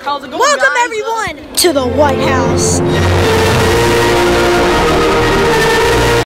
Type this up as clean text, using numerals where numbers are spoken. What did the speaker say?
How's it going, Welcome guys? everyone to the White House.